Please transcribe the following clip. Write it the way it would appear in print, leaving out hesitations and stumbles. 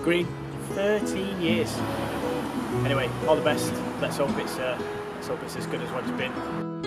green. 13 years. Anyway, all the best. Let's hope it's as good as what it's been.